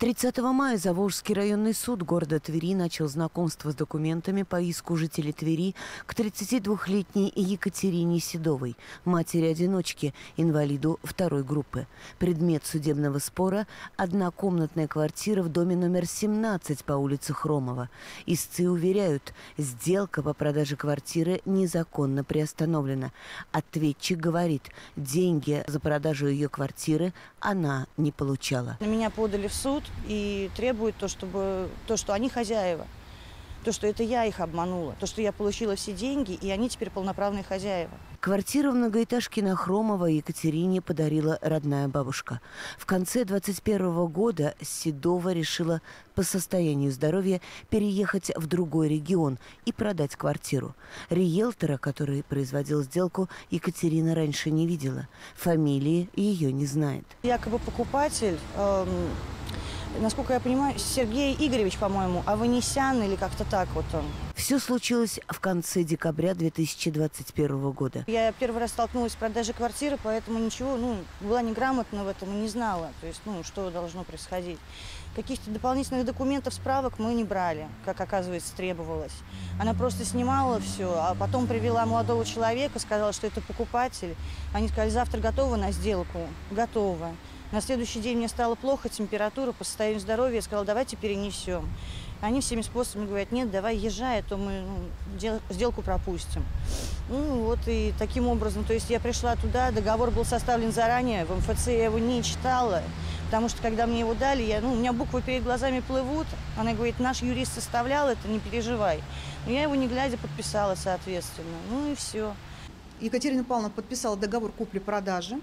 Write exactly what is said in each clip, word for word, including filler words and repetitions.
тридцатого мая Заволжский районный суд города Твери начал знакомство с документами по иску жителей Твери к тридцатидвухлетней Екатерине Седовой, матери-одиночки, инвалиду второй группы. Предмет судебного спора – однокомнатная квартира в доме номер семнадцать по улице Хромова. Истцы уверяют, сделка по продаже квартиры незаконно приостановлена. Ответчик говорит, деньги за продажу ее квартиры она не получала. На меня подали в суд и требуют то, чтобы, то, что они хозяева, то, что это я их обманула, то, что я получила все деньги, и они теперь полноправные хозяева. Квартиру в многоэтажке на Хромова Екатерине подарила родная бабушка. В конце двадцать первого года Седова решила по состоянию здоровья переехать в другой регион и продать квартиру. Риэлтора, который производил сделку, Екатерина раньше не видела. Фамилии ее не знает. Якобы покупатель, эм, насколько я понимаю, Сергей Игоревич, по-моему, Аванесян или как-то так вот он. Все случилось в конце декабря две тысячи двадцать первого года. Я первый раз столкнулась с продажей квартиры, поэтому ничего, ну, была неграмотна в этом и не знала, то есть, ну, что должно происходить. Каких-то дополнительных документов, справок мы не брали, как, оказывается, требовалось. Она просто снимала все, а потом привела молодого человека, сказала, что это покупатель. Они сказали, завтра готова на сделку? Готова. На следующий день мне стало плохо, температура, по состоянию здоровья. Я сказала, давайте перенесем. Они всеми способами говорят, нет, давай езжай, а то мы ну, сделку пропустим. Ну вот и таким образом, то есть я пришла туда, договор был составлен заранее, в эм эф цэ я его не читала, потому что когда мне его дали, я, ну, у меня буквы перед глазами плывут. Она говорит, наш юрист составлял это, не переживай. Но я его не глядя подписала, соответственно. Ну и все. Екатерина Павловна подписала договор купли-продажи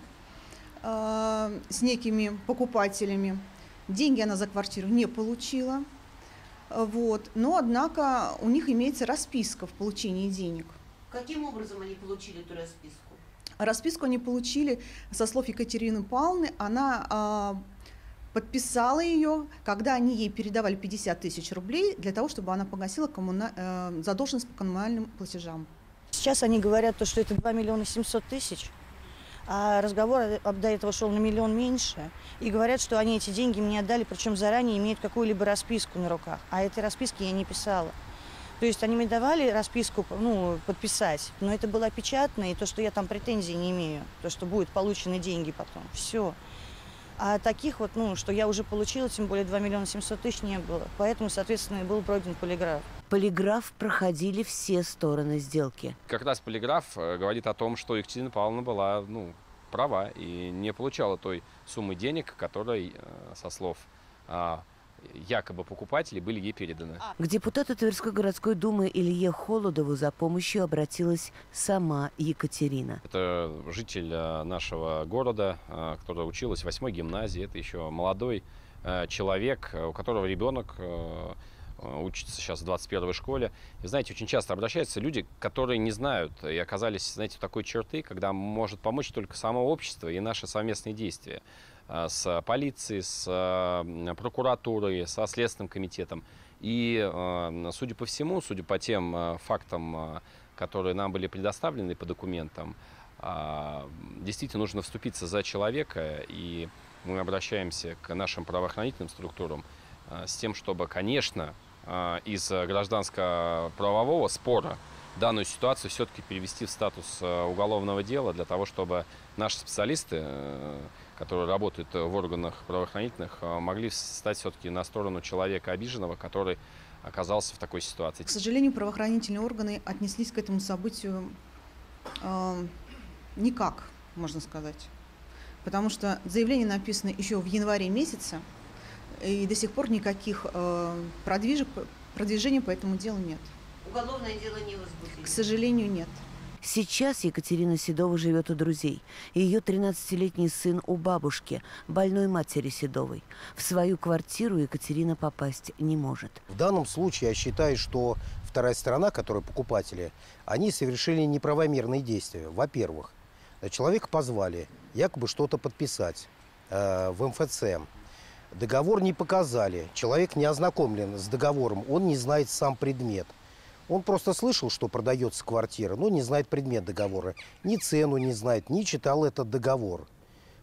э, с некими покупателями. Деньги она за квартиру не получила. Вот. Но, однако, у них имеется расписка в получении денег. Каким образом они получили эту расписку? Расписку они получили, со слов Екатерины Павловны, она э, подписала ее, когда они ей передавали пятьдесят тысяч рублей для того, чтобы она погасила коммуна... э, задолженность по коммунальным платежам. Сейчас они говорят, то, что это два миллиона семьсот тысяч. А разговор до этого шел на миллион меньше. И говорят, что они эти деньги мне отдали, причем заранее имеют какую-либо расписку на руках. А этой расписки я не писала. То есть они мне давали расписку, ну, подписать, но это была печатная, и то, что я там претензий не имею, то, что будут получены деньги потом. Все. А таких вот, ну, что я уже получила, тем более два миллиона семьсот тысяч не было. Поэтому, соответственно, и был пройден полиграф. Полиграф проходили все стороны сделки. Как раз полиграф говорит о том, что Екатерина Павловна была, ну, права и не получала той суммы денег, которой, со слов якобы покупателей, были ей переданы. К депутату Тверской городской думы Илье Холодову за помощью обратилась сама Екатерина. Это житель нашего города, которая училась в восьмой гимназии. Это еще молодой человек, у которого ребенок учится сейчас в двадцать первой школе. И, знаете, очень часто обращаются люди, которые не знают и оказались, знаете, в такой черты, когда может помочь только само общество и наши совместные действия с полицией, с прокуратурой, со Следственным комитетом. И, судя по всему, судя по тем фактам, которые нам были предоставлены по документам, действительно нужно вступиться за человека, и мы обращаемся к нашим правоохранительным структурам с тем, чтобы, конечно, из гражданско-правового спора данную ситуацию все-таки перевести в статус уголовного дела, для того, чтобы наши специалисты, которые работают в органах правоохранительных, могли стать все-таки на сторону человека обиженного, который оказался в такой ситуации. К сожалению, правоохранительные органы отнеслись к этому событию э, никак, можно сказать. Потому что заявление написано еще в январе месяце, и до сих пор никаких э, продвижек, продвижений по этому делу нет. Уголовное дело не возбудили? К сожалению, нет. Сейчас Екатерина Седова живет у друзей. Ее тринадцатилетний сын у бабушки, больной матери Седовой. В свою квартиру Екатерина попасть не может. В данном случае я считаю, что вторая сторона, которые покупатели, они совершили неправомерные действия. Во-первых, человека позвали якобы что-то подписать э, в эм эф цэ. Договор не показали, человек не ознакомлен с договором, он не знает сам предмет. Он просто слышал, что продается квартира, но не знает предмет договора. Ни цену не знает, не читал этот договор.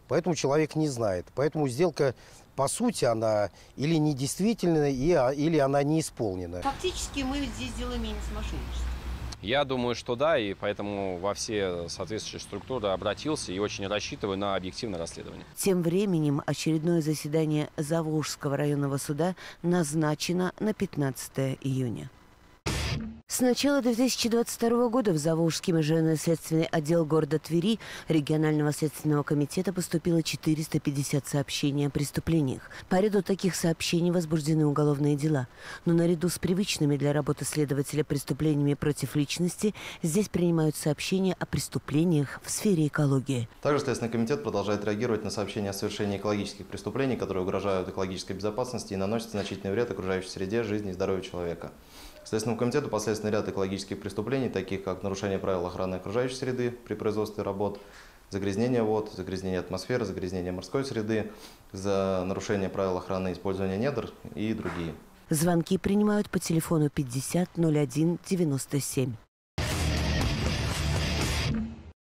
Поэтому человек не знает. Поэтому сделка, по сути, она или недействительна, или она не исполнена. Фактически мы здесь делаем менее мошенничества. Я думаю, что да, и поэтому во все соответствующие структуры обратился и очень рассчитываю на объективное расследование. Тем временем очередное заседание Заволжского районного суда назначено на пятнадцатое июня. С начала две тысячи двадцать второго года в Заволжский межрайонно-следственный отдел города Твери регионального следственного комитета поступило четыреста пятьдесят сообщений о преступлениях. По ряду таких сообщений возбуждены уголовные дела. Но наряду с привычными для работы следователя преступлениями против личности здесь принимают сообщения о преступлениях в сфере экологии. Также Следственный комитет продолжает реагировать на сообщения о совершении экологических преступлений, которые угрожают экологической безопасности и наносят значительный вред окружающей среде, жизни и здоровью человека. Следственному комитету последственный ряд экологических преступлений, таких как нарушение правил охраны окружающей среды при производстве работ, загрязнение вод, загрязнение атмосферы, загрязнение морской среды, за нарушение правил охраны использования недр и другие. Звонки принимают по телефону пятьдесят ноль один девяносто семь.